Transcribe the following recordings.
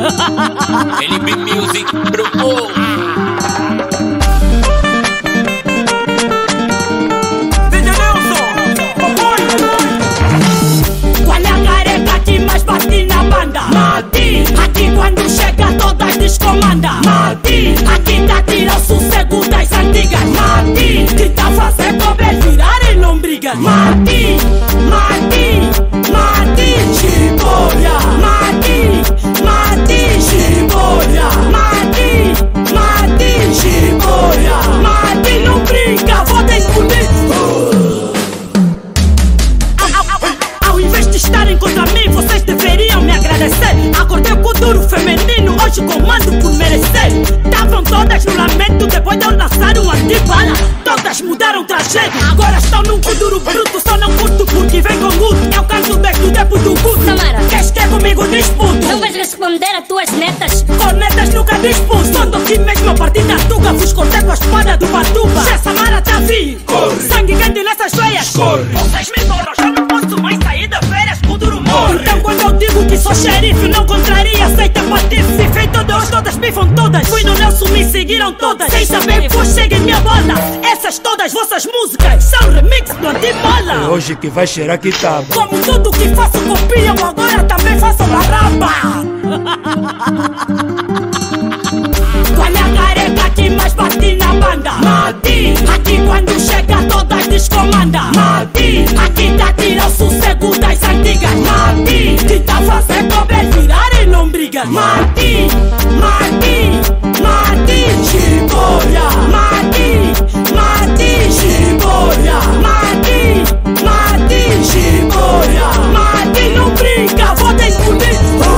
NB Music propôs. Qual é a careca que mais bate na banda? Mati, aqui quando chega todas descomanda. Mati, aqui tá tirar o sossego das antigas. Mati, que tá fazendo cobras virarem lombrigas. Mati, Mati, Mati, Chibolha. Mati, Mati, Chibolha. Mati, Mati, Chibolha. Mati, não brinca, vou te engolir. Ao invés de estarem contra mim, vocês deveriam me agradecer. Acordei com o duro feminino, hoje comando por merecer. Estavam todas no lamento depois de eu lançar um antibala. Todas mudaram trajeto, agora estão num duro bruto. Só não curto porque vem com guto. Eu canto desde o tempo do guto. Samara, queres que é comigo disputo? não vais responder a tuas netas. Cornetas nunca disputo. Só tô aqui mesmo a partir da tuga. Vos cortei com a espada do Batuba. Se a Samara tá viva, sangue quente nessas veias. Vocês me borram, já não posso mais sair de férias. O duro morre. Então quando eu digo que sou xerife, não contraria, aceita patife. Feito de hoje, todas pifam todas. Fui no Nelson, me seguiram todas. Sem saber, vos seguem minha bola. Essas todas vossas músicas são remix do Antimola. Hoje que vai cheirar que tá. Como tudo que faço copiam, agora também faço barraba. Qual é a careca que mais bate na banda? Mati, aqui quando chega todas descomanda. Mati, aqui tá tirar o sossego das antigas. Mati, que tá fazendo cobras virarem lombrigas. Mati, Mati, Mati, Chibolha. Mati, Mati, Chibolha. Mati, Mati, Chibolha. Mati, não brinca, vou te engolir.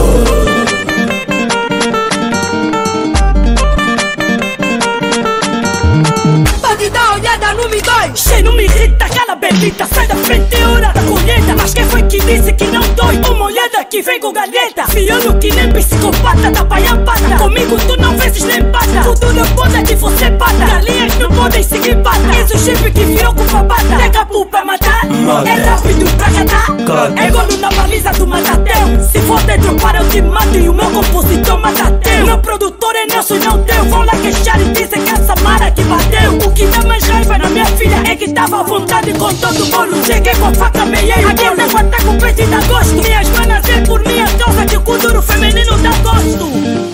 Pode dar olhada no me dói. Che, não me irrita, aquela bebida. Sai da frente, é hora da colheita. Mas quem foi que disse que não dói? Uma olhada que vem com galheta. Violo que nem psicopata, da paia pata. Comigo tu não vezes nem pata. Futuro pode que você pata. Galinhas não podem seguir pata. Esse o chip que virou com papata. Pega pu pra matar, é rápido pra catar. É golo na baliza do Matateu. Se for te dropar eu te mato e o meu compositor Matateu. Meu produtor é Nelson, não teu. Vão lá queixar e dizem que é a Samara que bateu. O que dá mais raiva na minha filha é que tava à vontade com todo o bolo. Cheguei com a faca meia e aqui eu devo até com peito e dá gosto. Minhas manas é por minha causa que o duro feminino dá gosto.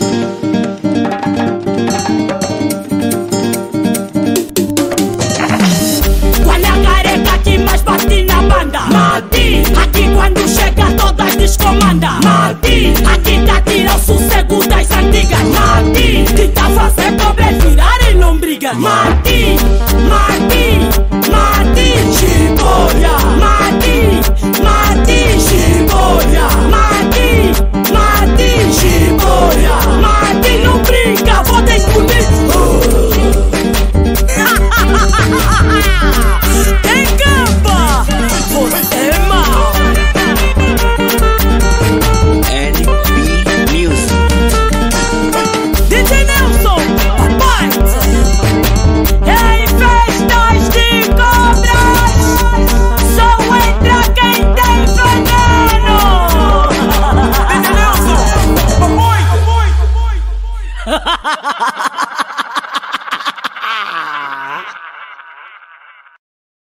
Qual é a careca que mais bate na banda? Mati, aqui quando chega todas descomanda. Mati, aqui tá tirar o sossego das antigas. Mati, que tá fazendo cobras virarem lombrigas. Mati, Mati, Mati, Chibolha. Mati, Mati, Chibolha. Mati, Mati, Chibolha. Mati, não brinca, vou te engolir. Tem capa, você é mal. NB Music. DJ Nelson, papai. Em festas de cobras, só entra quem tem veneno. DJ Nelson, papai.